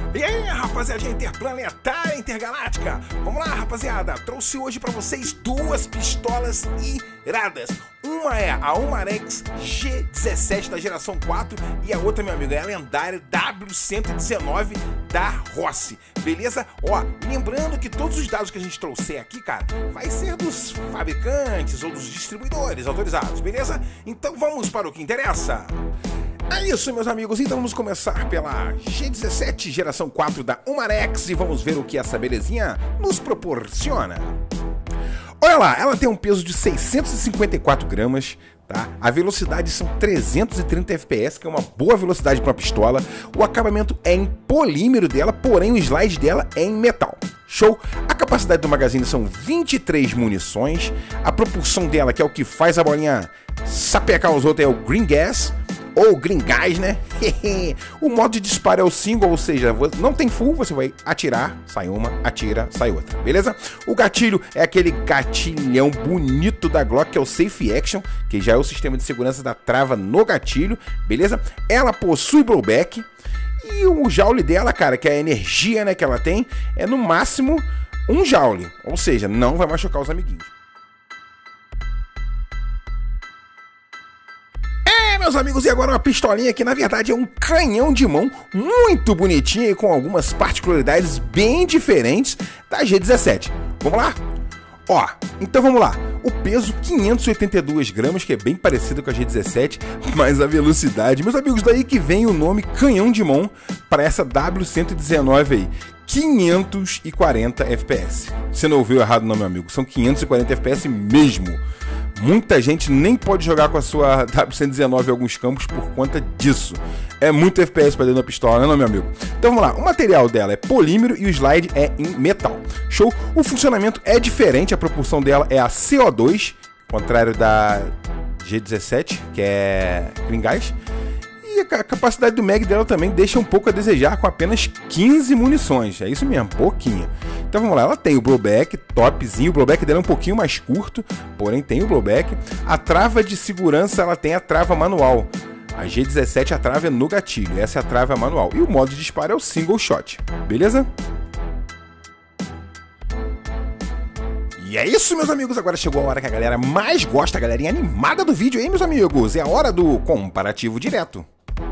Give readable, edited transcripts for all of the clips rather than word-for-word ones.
E aí, rapaziadinha interplanetária, intergaláctica? Vamos lá, rapaziada. Trouxe hoje pra vocês duas pistolas iradas. Uma é a Umarex G17 da geração 4 e a outra, meu amigo, é a lendária W119 da Rossi. Beleza? Ó, lembrando que todos os dados que a gente trouxer aqui, cara, vai ser dos fabricantes ou dos distribuidores autorizados, beleza? Então vamos para o que interessa. É isso, meus amigos, então vamos começar pela G17 geração 4 da Umarex e vamos ver o que essa belezinha nos proporciona. Olha lá, ela tem um peso de 654 gramas, tá? A velocidade são 330 fps, que é uma boa velocidade para uma pistola. O acabamento é em polímero dela, porém o slide dela é em metal. Show! A capacidade do magazine são 23 munições. A propulsão dela, que é o que faz a bolinha sapecar os outros, é o Green Gas. Ou Green Gas, né? O modo de disparo é o single, ou seja, não tem full, você vai atirar, sai uma, atira, sai outra, beleza? O gatilho é aquele gatilhão bonito da Glock, que é o Safe Action, que já é o sistema de segurança da trava no gatilho, beleza? Ela possui blowback e o joule dela, cara, que é a energia, né, que ela tem, é no máximo 1 joule, ou seja, não vai machucar os amiguinhos. Meus amigos, e agora uma pistolinha que na verdade é um canhão de mão muito bonitinho e com algumas particularidades bem diferentes da G17. Vamos lá? Ó, então vamos lá. O peso 582 gramas, que é bem parecido com a G17, mas a velocidade, meus amigos, daí que vem o nome canhão de mão para essa W119 aí. 540 FPS. Você não ouviu errado não, meu amigo, são 540 FPS mesmo. Muita gente nem pode jogar com a sua W119 em alguns campos por conta disso. É muito FPS para dentro da pistola, né, meu amigo? Então vamos lá, o material dela é polímero e o slide é em metal. Show? O funcionamento é diferente, a propulsão dela é a CO2, contrário da G17, que é Green Gas. E a capacidade do mag dela também deixa um pouco a desejar, com apenas 15 munições. É isso mesmo, pouquinho. Então vamos lá, ela tem o blowback topzinho, o blowback dela é um pouquinho mais curto, porém tem o blowback. A trava de segurança, ela tem a trava manual. A G17, a trava é no gatilho, essa é a trava manual. E o modo de disparo é o single shot, beleza? E é isso, meus amigos, agora chegou a hora que a galera mais gosta, a galerinha animada do vídeo, hein, meus amigos? É a hora do comparativo direto.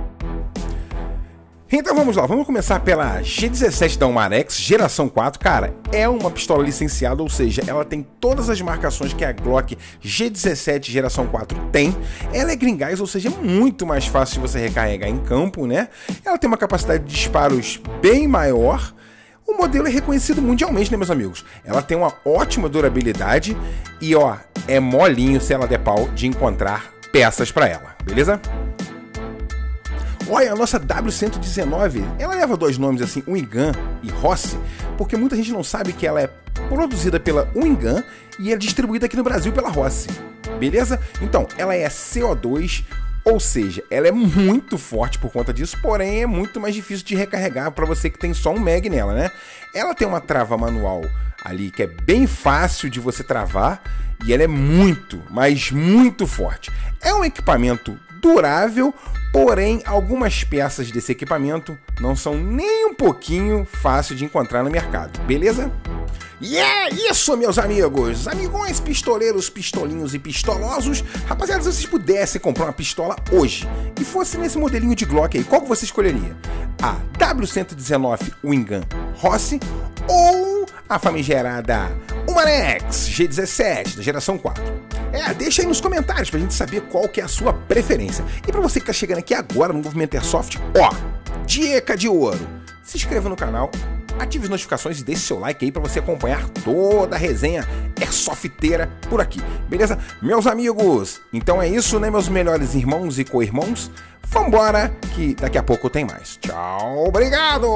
Então vamos lá, vamos começar pela G17 da Umarex, geração 4, cara, é uma pistola licenciada, ou seja, ela tem todas as marcações que a Glock G17 geração 4 tem, ela é Green Gas, ou seja, é muito mais fácil de você recarregar em campo, né? Ela tem uma capacidade de disparos bem maior. O modelo é reconhecido mundialmente, né, meus amigos? Ela tem uma ótima durabilidade e, ó, é molinho se ela der pau de encontrar peças para ela, beleza? Olha, a nossa W119, ela leva dois nomes assim, Wingun e Rossi, porque muita gente não sabe que ela é produzida pela Wingun e é distribuída aqui no Brasil pela Rossi, beleza? Então, ela é CO2, ou seja, ela é muito forte por conta disso, porém é muito mais difícil de recarregar para você que tem só um mag nela, né? Ela tem uma trava manual ali que é bem fácil de você travar e ela é muito, mas muito forte. É um equipamento durável, porém algumas peças desse equipamento não são nem um pouquinho fácil de encontrar no mercado, beleza? E é isso, meus amigos, amigões, pistoleiros, pistolinhos e pistolosos. Rapaziada, se vocês pudessem comprar uma pistola hoje e fosse nesse modelinho de Glock aí, qual que você escolheria? A W119 Wingun Rossi ou a famigerada Umarex G17 da geração 4? Deixa aí nos comentários pra gente saber qual que é a sua preferência. E pra você que tá chegando aqui agora no Movimento Airsoft, ó, dica de ouro, se inscreva no canal, ative as notificações e deixe seu like aí pra você acompanhar toda a resenha airsofteira por aqui, beleza? Meus amigos, então é isso, né, meus melhores irmãos e co-irmãos? Vambora, que daqui a pouco tem mais. Tchau, obrigado!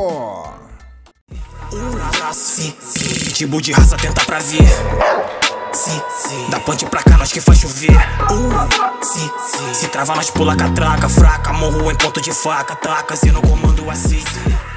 Pitbull de raça tenta prazer. Da ponte pra cá nós que faz chover. Se trava nós pula catraca fraca. Morro em ponto de faca, taca, se no comando assim.